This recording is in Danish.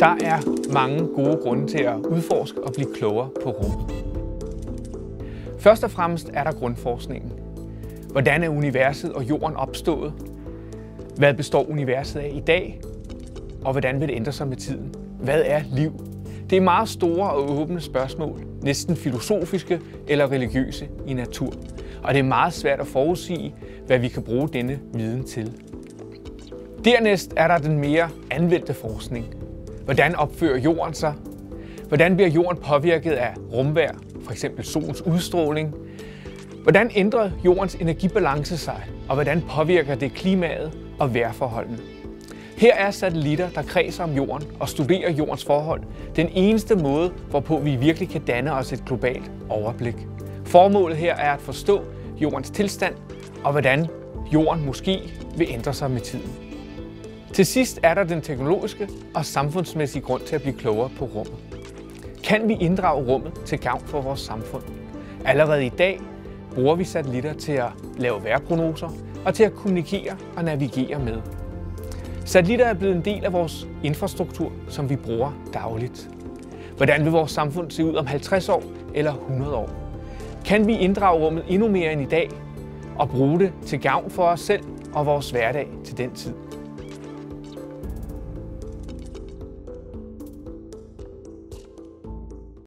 Der er mange gode grunde til at udforske og blive klogere på rummet. Først og fremmest er der grundforskningen. Hvordan er universet og jorden opstået? Hvad består universet af i dag? Og hvordan vil det ændre sig med tiden? Hvad er liv? Det er meget store og åbne spørgsmål, næsten filosofiske eller religiøse i natur. Og det er meget svært at forudsige, hvad vi kan bruge denne viden til. Dernæst er der den mere anvendte forskning. Hvordan opfører jorden sig? Hvordan bliver jorden påvirket af rumvejr, f.eks. solens udstråling? Hvordan ændrer jordens energibalance sig, og hvordan påvirker det klimaet og vejrforholdene? Her er satellitter, der kredser om jorden og studerer jordens forhold, den eneste måde, hvorpå vi virkelig kan danne os et globalt overblik. Formålet her er at forstå jordens tilstand og hvordan jorden måske vil ændre sig med tiden. Til sidst er der den teknologiske og samfundsmæssige grund til at blive klogere på rummet. Kan vi inddrage rummet til gavn for vores samfund? Allerede i dag bruger vi satellitter til at lave vejrprognoser og til at kommunikere og navigere med. Satellitter er blevet en del af vores infrastruktur, som vi bruger dagligt. Hvordan vil vores samfund se ud om 50 år eller 100 år? Kan vi inddrage rummet endnu mere end i dag og bruge det til gavn for os selv og vores hverdag til den tid?